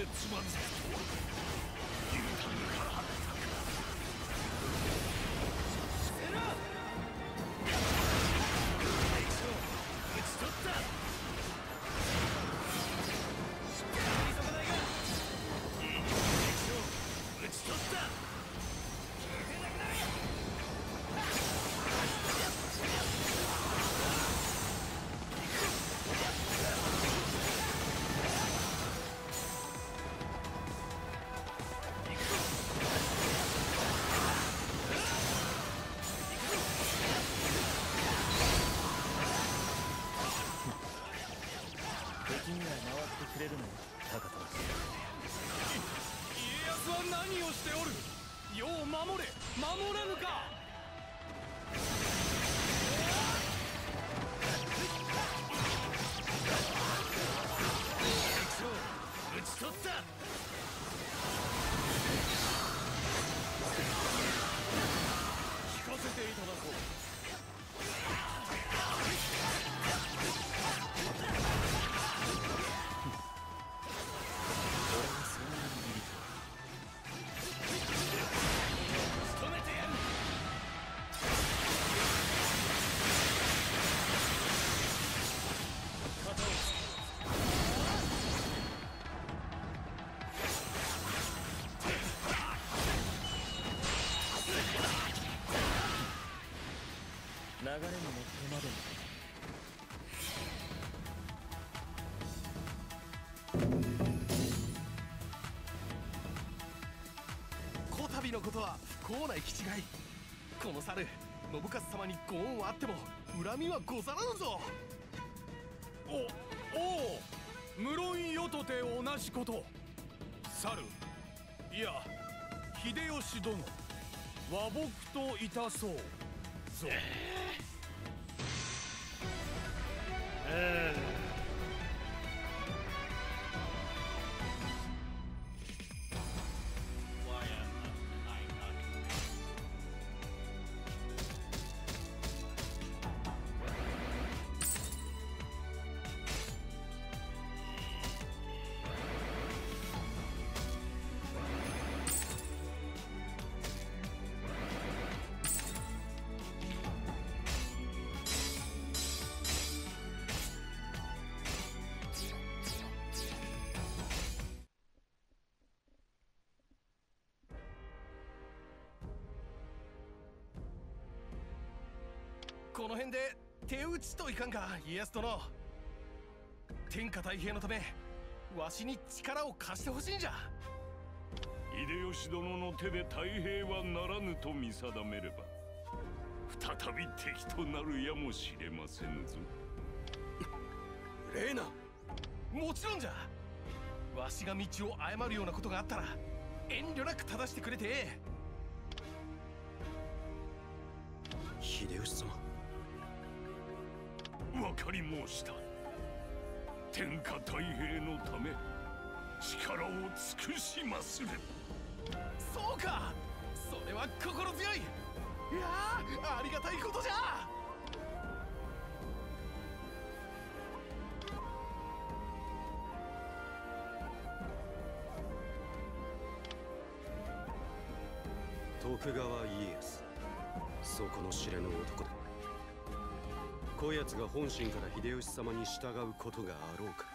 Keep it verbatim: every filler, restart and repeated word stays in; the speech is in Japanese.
でつまずくとは牛タンからはったか。セラ敵将討ち取った。急がないが敵将討ち取った。 敵には回ってくれるのよ、高田。 家康は何をしておる。世を守れ、守らぬか。敵将討ち取った。聞かせていただこう。 流れに乗ってまでこたびのことは不幸な行き違い。この猿、信雄様にご恩はあっても恨みはござらぬぞ。お、おう、無論世とて同じこと。猿、いや秀吉殿、和睦といたそうぞ。ええこの辺で手打ちといかんか、家康殿。天下太平のためわしに力を貸してほしいんじゃ。 秀吉殿の手で太平はならぬと見定めれば再び敵となるやもしれませんぞ。 レーナ、もちろんじゃ。わしが道を誤るようなことがあったら遠慮なく正してくれて。 秀吉様、 わかり申した。天下太平のため力を尽くしまする。 そうか、それは心強い。いやあ、ありがたいことじゃ。 徳川家康、底の知れぬ男だ。こやつが本心から秀吉様に従うことがあろうか。